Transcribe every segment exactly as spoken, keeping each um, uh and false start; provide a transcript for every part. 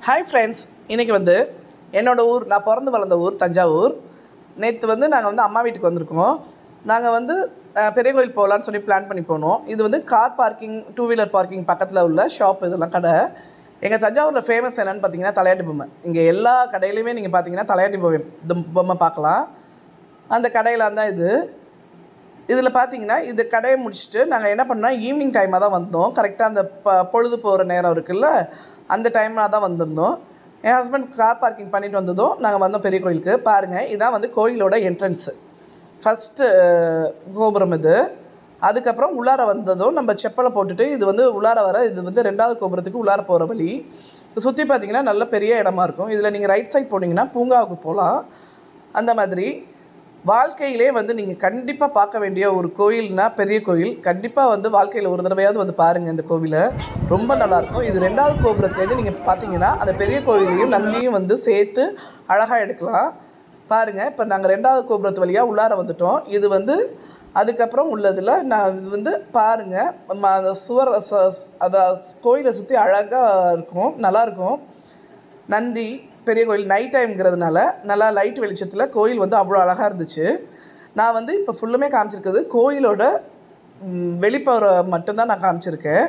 Hi friends, இன்றைக்கி வந்து என்னோடய ஊர், நான் பிறந்து வளர்ந்த ஊர் தஞ்சாவூர். நேற்று வந்து நாங்கள் வந்து அம்மா வீட்டுக்கு வந்திருக்கோம். நாங்கள் வந்து பெரிய கோயில் போகலான்னு சொல்லி பிளான் பண்ணி போனோம். இது வந்து car parking, two wheeler parking பக்கத்தில் உள்ள ஷாப், இதெல்லாம் கடை. எங்கள் தஞ்சாவூரில் ஃபேமஸ் என்னென்னு பார்த்தீங்கன்னா தலையாட்டி பொம்மை. இங்கே எல்லா கடையிலையுமே நீங்கள் பார்த்தீங்கன்னா தலையாட்டி பொம்மை பொம்மை பார்க்கலாம். அந்த கடையில் தான் இது. இதில் பார்த்தீங்கன்னா இது கடையை முடிச்சுட்டு நாங்கள் என்ன பண்ணோம், ஈவினிங் டைமாக தான் வந்தோம். கரெக்டாக அந்த ப பொழுது போகிற நேரம் இருக்குல்ல, அந்த டைமாக தான் வந்திருந்தோம். என் ஹஸ்பண்ட் கார் பார்க்கிங் பண்ணிட்டு வந்ததும் நாங்கள் வந்தோம் பெரிய கோயிலுக்கு. பாருங்கள், இதான் வந்து கோயிலோட என்ட்ரன்ஸு, ஃபஸ்ட்டு கோபுரம் இது. அதுக்கப்புறம் உள்ளார வந்ததும் நம்ம செப்பலை போட்டுட்டு இது வந்து உள்ளார வர, இது வந்து ரெண்டாவது கோபுரத்துக்கு உள்ளார போகிற வழி. இது சுற்றி பார்த்திங்கன்னா நல்ல பெரிய இடமா இருக்கும். இதில் நீங்கள் ரைட் சைட் போனீங்கன்னா பூங்காவுக்கு போகலாம். அந்த மாதிரி வாழ்க்கையிலே வந்து நீங்கள் கண்டிப்பாக பார்க்க வேண்டிய ஒரு கோயில்னால் பெரிய கோயில். கண்டிப்பாக வந்து வாழ்க்கையில் ஒரு தடவையாவது வந்து பாருங்கள். இந்த கோவிலை ரொம்ப நல்லாயிருக்கும். இது ரெண்டாவது கோபுரத்துலேருந்து நீங்கள் பார்த்தீங்கன்னா அந்த பெரிய கோயிலையும் நந்தியும் வந்து சேர்த்து அழகாக எடுக்கலாம். பாருங்கள், இப்போ நாங்கள் ரெண்டாவது கோபுரத்து வழியாக உள்ளார வந்துட்டோம். இது வந்து அதுக்கப்புறம் உள்ளதில் நான் இது வந்து பாருங்கள், அந்த சுவர் அதை கோயிலை சுற்றி அழகாக இருக்கும், நல்லாயிருக்கும். நந்தி பெரிய கோயில் நைட் டைம்ங்கிறதுனால நல்லா லைட் வெளிச்சத்தில் கோயில் வந்து அவ்வளோ அழகாக இருந்துச்சு. நான் வந்து இப்போ ஃபுல்லுமே காமிச்சிருக்கிறது கோயிலோட வெளிப்புற மட்டும்தான் நான் காமிச்சிருக்கேன்.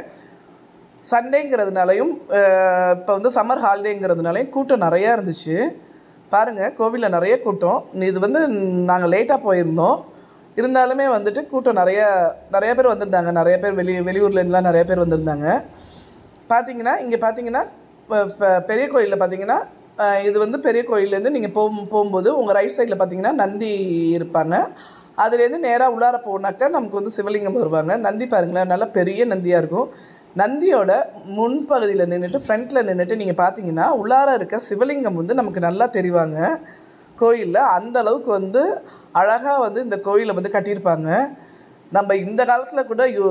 சண்டேங்கிறதுனாலையும் இப்போ வந்து சம்மர் ஹாலிடேங்கிறதுனாலையும் கூட்டம் நிறையா இருந்துச்சு. பாருங்கள், கோவிலில் நிறைய கூட்டம். இது வந்து நாங்கள் லேட்டாக போயிருந்தோம், இருந்தாலுமே வந்துட்டு கூட்டம் நிறையா நிறைய பேர் வந்திருந்தாங்க. நிறைய பேர் வெளி வெளியூர்லேருந்துலாம் நிறைய பேர் வந்திருந்தாங்க. பார்த்திங்கன்னா இங்கே பார்த்திங்கன்னா பெரிய கோயிலில் பார்த்திங்கன்னா இது வந்து பெரிய கோயிலேருந்து நீங்கள் போ போகும்போது உங்கள் ரைட் சைடில் பார்த்தீங்கன்னா நந்தி இருப்பாங்க. அதுலேருந்து நேராக உள்ளார போனாக்கா நமக்கு வந்து சிவலிங்கம் வருவாங்க. நந்தி பாருங்களேன், நல்லா பெரிய நந்தியாக இருக்கும். நந்தியோட முன்பகுதியில் நின்றுட்டு ஃப்ரண்ட்டில் நின்றுட்டு நீங்கள் பார்த்தீங்கன்னா உள்ளார இருக்க சிவலிங்கம் வந்து நமக்கு நல்லா தெரிவாங்க கோயிலில். அந்த அளவுக்கு வந்து அழகாக வந்து இந்த கோயிலை வந்து கட்டியிருப்பாங்க. நம்ம இந்த காலத்தில் கூட யோ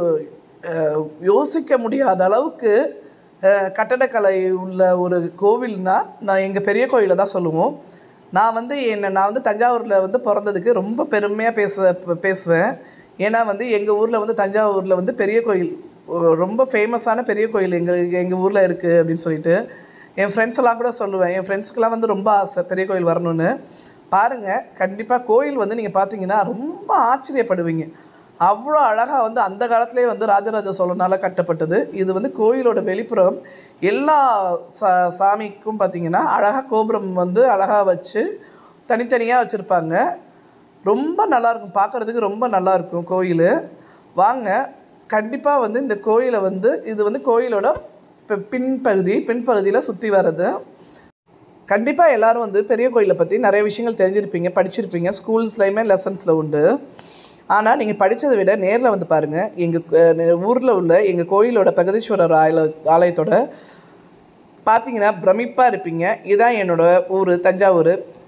யோசிக்க முடியாத அளவுக்கு கட்டடக்கலை உள்ள ஒரு கோவில்னால் நான் எங்கள் பெரிய கோயிலை தான் சொல்லுவோம். நான் வந்து என்னை நான் வந்து தஞ்சாவூரில் வந்து பிறந்ததுக்கு ரொம்ப பெருமையாக பேச பேசுவேன். ஏன்னா வந்து எங்கள் ஊரில் வந்து தஞ்சாவூரில் வந்து பெரிய கோயில் ரொம்ப ஃபேமஸான பெரிய கோயில் எங்கள் எங்கள் ஊரில் இருக்குது அப்படின்னு சொல்லிட்டு என் ஃப்ரெண்ட்ஸ் எல்லாம் கூட சொல்லுவேன். என் ஃப்ரெண்ட்ஸுக்கெல்லாம் வந்து ரொம்ப ஆசை பெரிய கோயில் வரணும்னு. பாருங்கள், கண்டிப்பாக கோயில் வந்து நீங்கள் பார்த்தீங்கன்னா ரொம்ப ஆச்சரியப்படுவீங்க. அவ்வளோ அழகாக வந்து அந்த காலத்துலேயே வந்து ராஜராஜ சோழனால் கட்டப்பட்டது. இது வந்து கோயிலோட வெளிப்புறம் எல்லா சா சாமிக்கும் பார்த்திங்கன்னா அழகாக கோபுரம் வந்து அழகாக வச்சு தனித்தனியாக வச்சுருப்பாங்க. ரொம்ப நல்லாயிருக்கும், பார்க்குறதுக்கு ரொம்ப நல்லாயிருக்கும் கோயில். வாங்க, கண்டிப்பாக வந்து இந்த கோயிலை வந்து இது வந்து கோயிலோட பின்பகுதி பின்பகுதியில் சுற்றி வர்றது. கண்டிப்பாக எல்லோரும் வந்து பெரிய கோயிலை பற்றி நிறைய விஷயங்கள் தெரிஞ்சிருப்பீங்க, படிச்சிருப்பீங்க, ஸ்கூல்ஸ்லையுமே லெசன்ஸில் உண்டு. ஆனால் நீங்கள் படித்ததை விட நேரில் வந்து பாருங்கள். எங்கள் ஊரில் உள்ள எங்கள் கோயிலோட பிரகதீஸ்வரர் ஆலய ஆலயத்தோட பார்த்தீங்கன்னா பிரமிப்பாக இருப்பீங்க. இதுதான் என்னோடய ஊர் தஞ்சாவூர்.